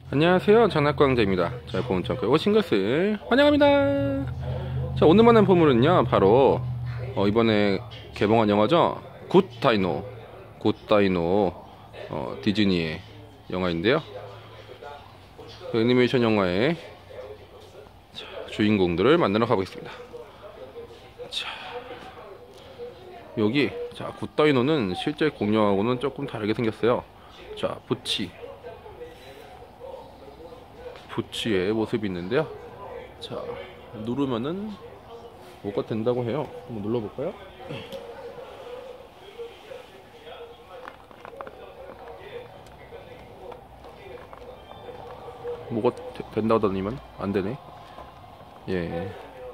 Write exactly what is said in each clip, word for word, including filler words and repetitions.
안녕하세요, 장난광자입니다. 자, 보온창고에 오신 것을 환영합니다. 자, 오늘 만난 보물은요, 바로 어, 이번에 개봉한 영화죠. 굿 다이노 굿 다이노 어, 디즈니의 영화인데요, 그 애니메이션 영화의 자, 주인공들을 만나러 가보겠습니다. 자, 여기 자, 굿 다이노는 실제 공룡하고는 조금 다르게 생겼어요. 자, 부치 부치의 모습이 있는데요. 자, 누르면은 뭐가 된다고 해요. 한번 눌러볼까요? 뭐가 되, 된다고 하더니만 안 되네. 예.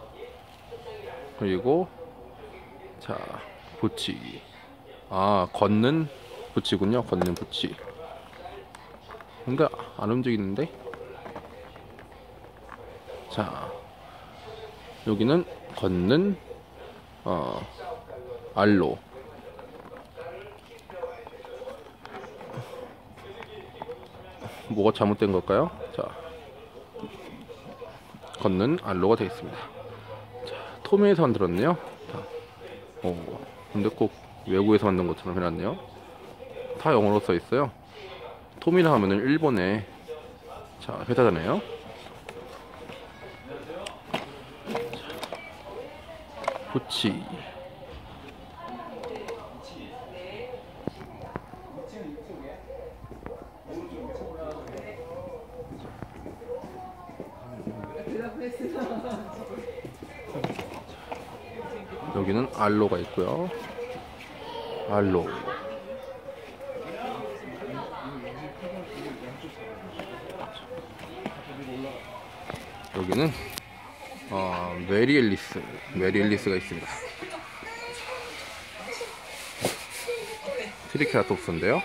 그리고 자, 부치. 아, 걷는 부치군요. 걷는 부치. 근데 안 움직이는데? 자, 여기는 걷는 어, 알로. 뭐가 잘못된 걸까요? 자, 걷는 알로가 되어 있습니다. 자, 토미에서 만들었네요. 자, 오, 근데 꼭 외국에서 만든 것처럼 해놨네요. 다 영어로 써 있어요. 토미라 하면은 일본의 자, 회사잖아요. 부치. 여기는 알로가 있고요. 알로. 여기는 어, 메리 앨리스, 메리 앨리스가 있습니다. 트리케라톱스인데요.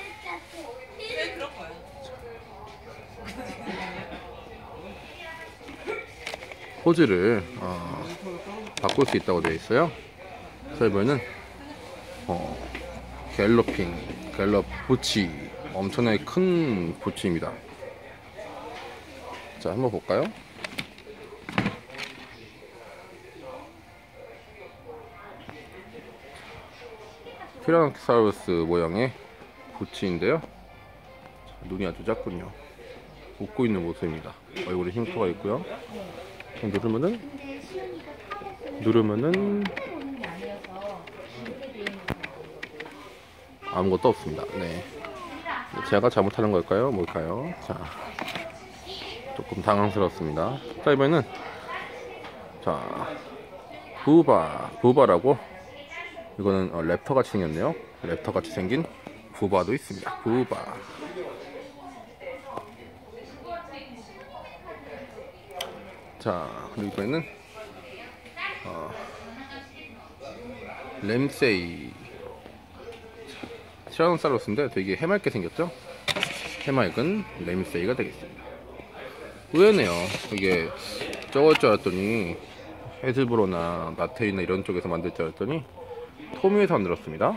포즈를 어, 바꿀 수 있다고 되어 있어요. 설명은 어, 갤러핑, 갤럽 부치, 엄청나게 큰 부치입니다. 자, 한번 볼까요? 티라노사우루스 모양의 부치인데요. 자, 눈이 아주 작군요. 웃고 있는 모습입니다. 얼굴에 흉터가 있고요. 누르면은 누르면은 아무것도 없습니다. 네, 제가 잘못하는 걸까요? 뭘까요? 자, 조금 당황스럽습니다. 자, 이번에는 자, 부바 부바라고, 이거는 어, 랩터 같이 생겼네요. 랩터 같이 생긴 부바도 있습니다. 부바. 자, 그리고 이번에는 어, 램세이. 티라노사우루스인데 되게 해맑게 생겼죠? 해맑은 램세이가 되겠습니다. 의외네요. 이게 저걸 줄 알았더니 헤즈브로나 나텔이나 이런 쪽에서 만들 줄 알았더니 토미에서 만들었습니다.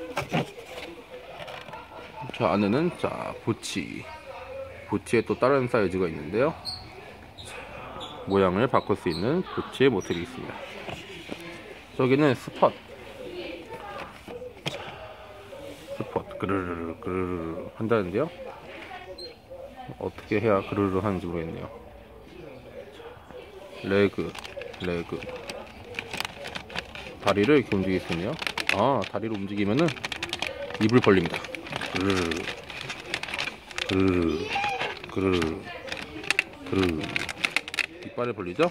자, 안에는 자, 부치. 부치에 또 다른 사이즈가 있는데요. 자, 모양을 바꿀 수 있는 부치의 모습이 있습니다. 저기는 스폿. 스폿. 그르르르 그르르르 한다는데요. 어떻게 해야 그르르 하는지 모르겠네요. 레그. 레그. 다리를 이렇게 움직일 수 있네요. 아, 다리를 움직이면은 입을 벌립니다. 그르르 그르르 그르르 그르르. 이빨을 벌리죠.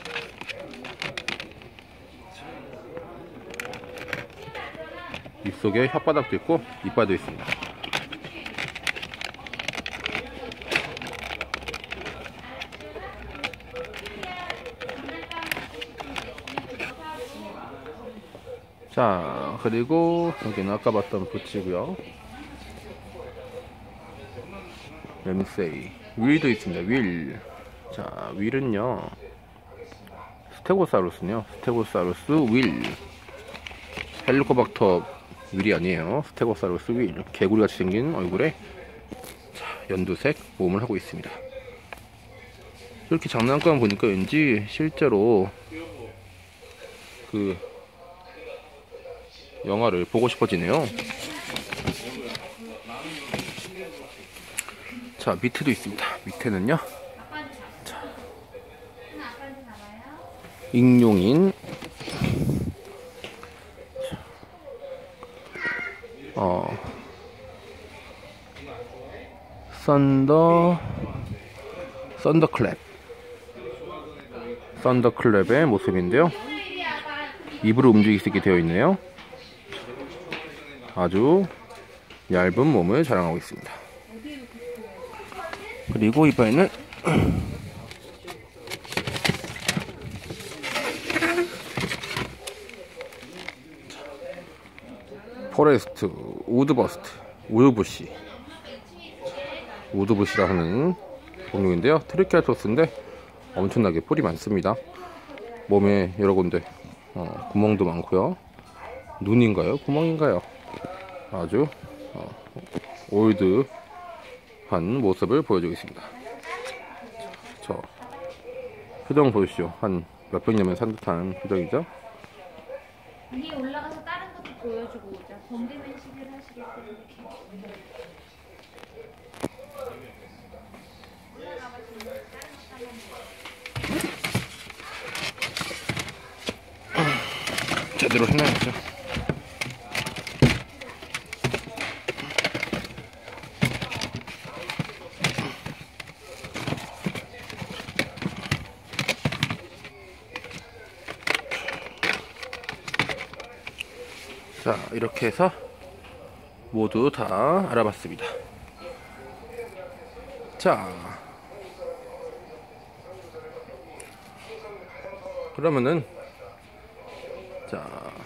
입속에 혓바닥도 있고 이빨도 있습니다. 자, 그리고 여기는 아까 봤던 부치고요. 램세이. 윌도 있습니다. 윌. 자, 윌은요, 스테고사우루스는요, 스테고사우루스 윌. 헬리코박터 윌이 아니에요. 스테고사우루스 윌. 개구리같이 생긴 얼굴에 자, 연두색 몸을 하고 있습니다. 이렇게 장난감 보니까 왠지 실제로 그 영화를 보고 싶어지네요. 자, 밑에도 있습니다. 밑에는요, 자, 익룡인 어 썬더 썬더클랩 썬더클랩의 모습인데요. 입으로 움직일 수 있게 되어 있네요. 아주 얇은 몸을 자랑하고 있습니다. 그리고 이번에는 포레스트 우드버스트 우드부시 우드부시라 하는 공룡인데요. 트리케라토스인데 엄청나게 뿔이 많습니다. 몸에 여러 군데 어, 구멍도 많고요. 눈인가요? 구멍인가요? 아주 어, 올드한 모습을 보여주고 있습니다. 저 표정 보십시오. 한 몇백 년을 산 듯한 표정이죠. 위에 올라가서 다른 것도 보여주고 오자. 번개맨식을 하시겠어요? 제대로 해놔야죠. 자, 이렇게 해서 모두 다 알아봤습니다. 자, 그러면은 자,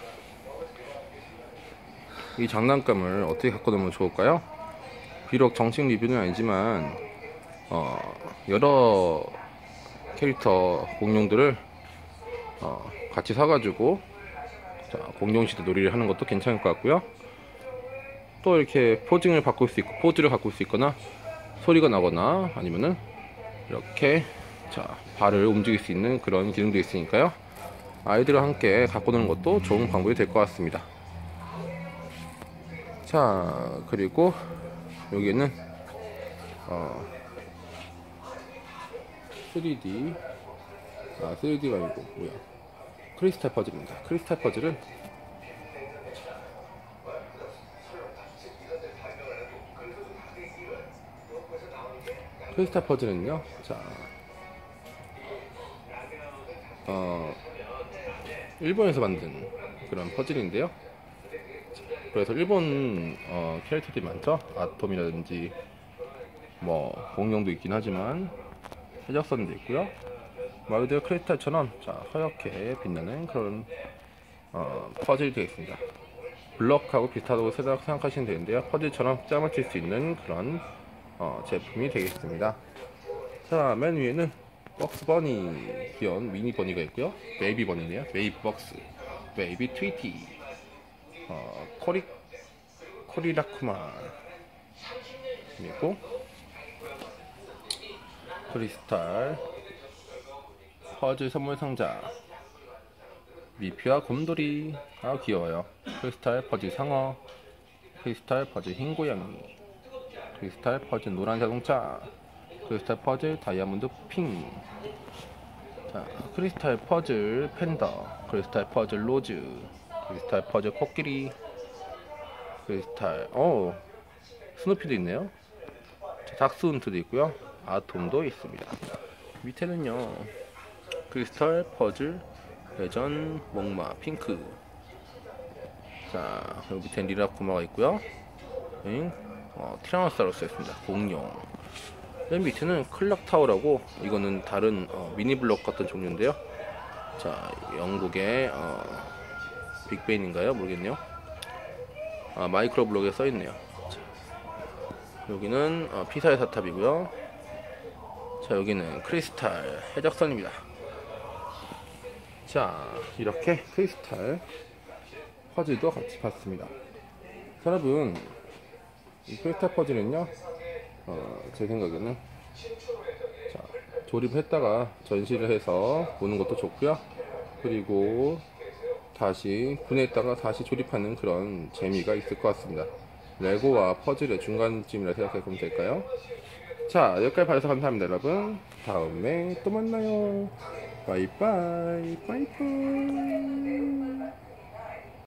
이 장난감을 어떻게 갖고 놀면 좋을까요? 비록 정식 리뷰는 아니지만 어, 여러 캐릭터 공룡들을 어, 같이 사가지고 자, 공룡시대 놀이를 하는 것도 괜찮을 것 같고요. 또 이렇게 포징을 바꿀 수 있고 포즈를 바꿀 수 있거나 소리가 나거나 아니면은 이렇게 자, 발을 움직일 수 있는 그런 기능도 있으니까요. 아이들과 함께 갖고 노는 것도 좋은 방법이 될 것 같습니다. 자, 그리고 여기는 어, 쓰리디 아 쓰리디가 아니고 뭐야 크리스탈 퍼즐입니다. 크리스탈 퍼즐은 크리스탈 퍼즐은요, 자, 어, 일본에서 만든 그런 퍼즐인데요. 그래서 일본 어, 캐릭터들이 많죠. 아톰이라든지 뭐 공룡도 있긴 하지만 해적선도 있고요. 말 그대로 크리스탈처럼 자, 허옇게 빛나는 그런 어, 퍼즐이 되겠습니다. 블럭하고 비슷하다고 생각하시면 되는데요. 퍼즐처럼 짬을 칠 수 있는 그런 어, 제품이 되겠습니다. 자, 맨 위에는 벅스 버니, 귀여운 미니 버니가 있고요. 베이비 버니네요. 베이비 벅스, 베이비 트위티, 어, 코리 코리라쿠마, 그리고 크리스탈 퍼즐 선물 상자, 미피와 곰돌이, 아 귀여워요. 크리스탈 퍼즐 상어, 크리스탈 퍼즐 흰 고양이, 크리스탈 퍼즐 노란 자동차, 크리스탈 퍼즐 다이아몬드 핑, 자, 크리스탈 퍼즐 팬더, 크리스탈 퍼즐 로즈, 크리스탈 퍼즐 코끼리, 크리스탈 어 스누피도 있네요. 자, 닥스훈트도 있고요. 아톰도 있습니다. 밑에는요 크리스탈 퍼즐 레전 목마 핑크, 자, 여기 밑엔 리라쿠마가 있고요. 응? 어, 티라노사우루스가 있습니다. 공룡. 맨 밑에는 클락타워라고, 이거는 다른 어, 미니블럭 같은 종류인데요. 자, 영국의 어, 빅벤인가요? 모르겠네요. 아, 마이크로 블록에 써있네요. 자, 여기는 어, 피사의 사탑이고요. 자, 여기는 크리스탈 해적선입니다. 자, 이렇게 크리스탈 퍼즐도 같이 봤습니다. 자, 여러분, 이 크리스탈 퍼즐은요, 어, 제 생각에는 자, 조립했다가 전시를 해서 보는 것도 좋고요. 그리고 다시 분해했다가 다시 조립하는 그런 재미가 있을 것 같습니다. 레고와 퍼즐의 중간쯤이라 생각해보면 될까요? 자, 여기까지 봐주셔서 감사합니다, 여러분. 다음에 또 만나요. 바이바이, 바이바이.